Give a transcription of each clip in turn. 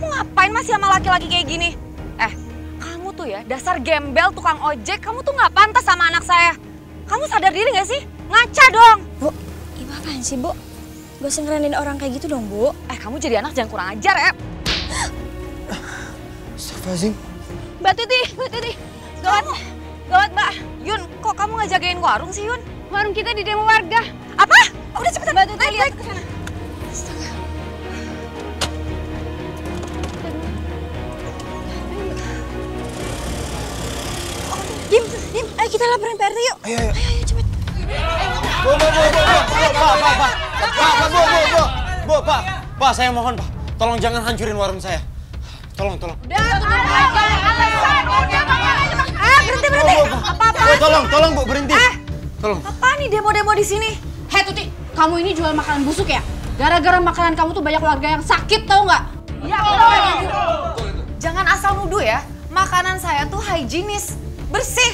Kamu ngapain masih sama laki-laki kayak gini? Kamu tuh ya dasar gembel tukang ojek, kamu tuh nggak pantas sama anak saya. Kamu sadar diri nggak sih? Ngaca dong. Bu, ibu apaan sih, Bu? Gak usah ngerenin orang kayak gitu dong, Bu. Kamu jadi anak jangan kurang ajar ya. Astagfirullahaladzim. Mbak Tuti. Gawat, Mbak. Yun, kok kamu nggak jagain warung sih, Yun? Warung kita di demo warga. Apa? Udah cepetan. Mbak Tuti lihat ke sana. Astaga. Dim, ayo kita laporin Pak RT yuk. Ayo, cepet. Bu, Pak, saya mohon, Pak. Tolong jangan hancurin warung saya. Tolong. Udah, berhenti. Apa-apa? Tolong, Bu, berhenti. Tolong. Apa nih demo-demo di sini? Hei Tuti, kamu ini jual makanan busuk ya? Gara-gara makanan kamu tuh banyak warga yang sakit, tau nggak? Iya, betul. Jangan asal nuduh ya. Makanan saya tuh higienis, bersih.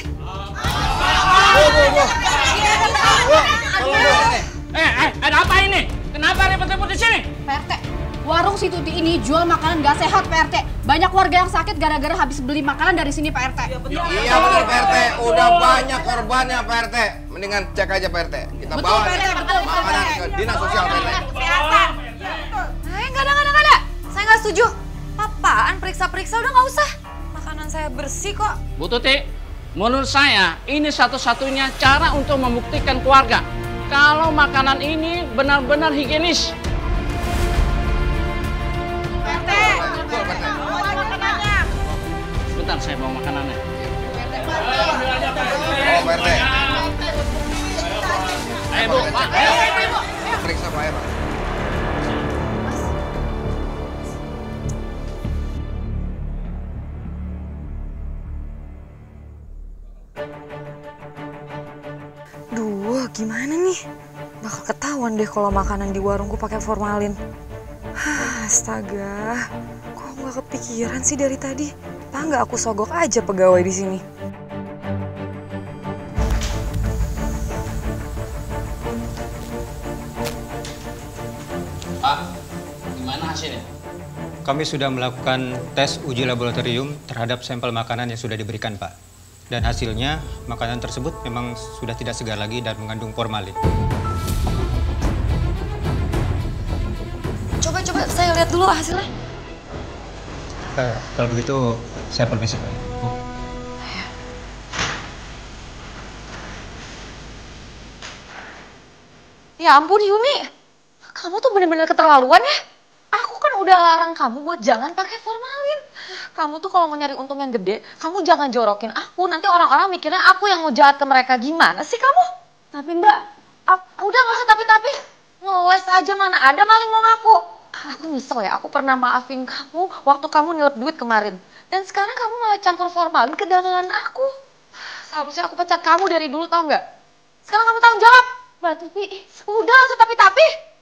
Ada apa ini? Kenapa ribut-ribut di sini? PRT, warung si Tuti ini jual makanan gak sehat, PRT. Banyak warga yang sakit gara-gara habis beli makanan dari sini, PRT. Iya benar, PRT. Udah banyak korbannya, PRT. Mendingan cek aja, PRT. Kita bawa makanan ke dinas sosial, PRT. Kesehatan. Nggak ada. Saya nggak setuju. Apaan periksa-periksa, udah nggak usah. Makanan saya bersih kok. Bu Tuti, menurut saya ini satu-satunya cara untuk membuktikan keluarga kalau makanan ini benar-benar higienis. PRT. Sebentar, saya bawa makanannya. Oh, PRT. Ayo, Bu. Ayo. Periksa Pak Ero. Duh, gimana nih? Bakal ketahuan deh kalau makanan di warungku pakai formalin. Astaga, kok nggak kepikiran sih dari tadi? Apa nggak aku sogok aja pegawai di sini? Pak, gimana hasilnya? Kami sudah melakukan tes uji laboratorium terhadap sampel makanan yang sudah diberikan, Pak. Dan hasilnya, makanan tersebut memang sudah tidak segar lagi dan mengandung formalin. Coba saya lihat dulu hasilnya. Kalau begitu, saya permisi, Pak. Ya ampun Yuni, kamu tuh bener-bener keterlaluan ya. Aku kan udah larang kamu buat jangan pakai formalin. Kamu tuh kalau mau nyari untung yang gede, kamu jangan jorokin aku. Nanti orang-orang mikirnya aku yang mau jahat ke mereka. Gimana sih kamu? Tapi Mbak, udah gak usah tapi-tapi. Ngeles aja, mana ada maling mau ngaku. Aku nyesel ya, aku pernah maafin kamu waktu kamu nyelip duit kemarin. Dan sekarang kamu malah campur formalin ke dagangan aku. Seharusnya aku pecat kamu dari dulu, tau nggak? Sekarang kamu tanggung jawab. Mbak Tuti, udah gak usah tapi-tapi.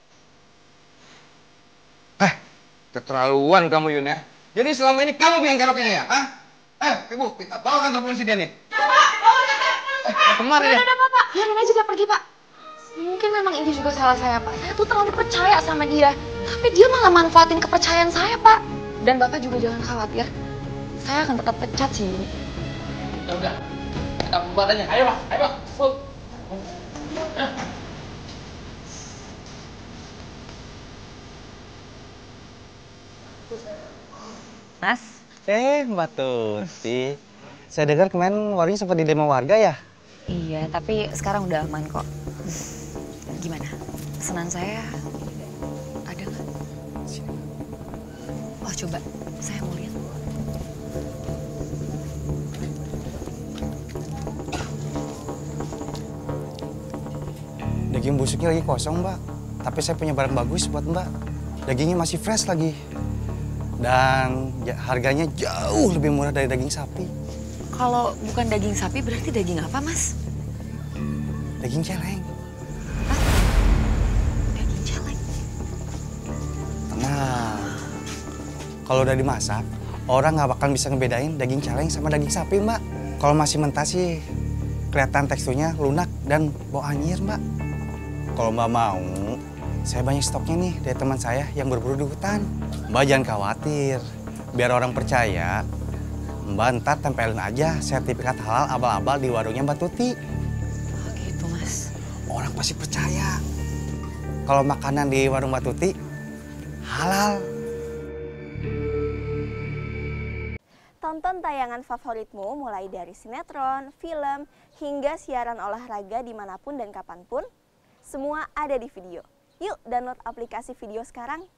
Keterlaluan kamu, Yun ya. Jadi selama ini kamu yang keroknya ya? Ibu, kita bawa kantor polisi dia nih. Kemarin ya? Udah, Pak. Biarin aja dia pergi, Pak. Mungkin memang ini juga salah saya, Pak. Saya tuh terlalu percaya sama dia. Tapi dia malah manfaatin kepercayaan saya, Pak. Dan Bapak juga jangan khawatir. Saya akan tetap pecat sih ini. Ya udah, kita buat aja. Ayo, Pak. Mas? Mbak Tuti. Saya dengar kemarin warungnya sempat di demo warga ya? Iya, tapi sekarang udah aman kok. Gimana? Pesanan saya ada nggak? Oh, coba. Saya mau lihat. Daging busuknya lagi kosong, Mbak. Tapi saya punya barang bagus buat Mbak. Dagingnya masih fresh lagi. Dan harganya jauh lebih murah dari daging sapi. Kalau bukan daging sapi, berarti daging apa, Mas? Daging celeng. Hah? Daging celeng? Tenang. Kalau udah dimasak, orang nggak bakal bisa ngebedain daging celeng sama daging sapi, Mbak. Kalau masih mentah sih, kelihatan teksturnya lunak dan bau anyir, Mbak. Kalau Mbak mau, Saya banyak stoknya nih dari teman saya yang berburu di hutan. Mbak jangan khawatir. Biar orang percaya, Mbak ntar tempelin aja sertifikat halal abal-abal di warungnya Mbak Tuti. Oh gitu, Mas. Orang pasti percaya kalau makanan di warung Mbak Tuti halal. Tonton tayangan favoritmu mulai dari sinetron, film, hingga siaran olahraga dimanapun dan kapanpun. Semua ada di Video. Yuk download aplikasi Video sekarang.